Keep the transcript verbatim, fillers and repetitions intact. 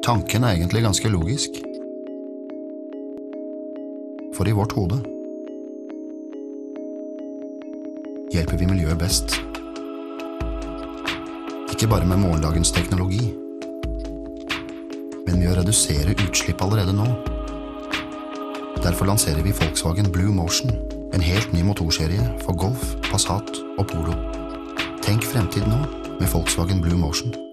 Tanken er egentlig ganske logisk. For i vårt hode hjelper vi miljøet best. Ikke bare med morgendagens teknologi, men med å redusere utslipp allerede nå. Derfor lanserer vi Volkswagen Blue Motion, en helt ny motorserie for Golf, Passat og Polo. Tenk fremtid nå med Volkswagen Blue Motion.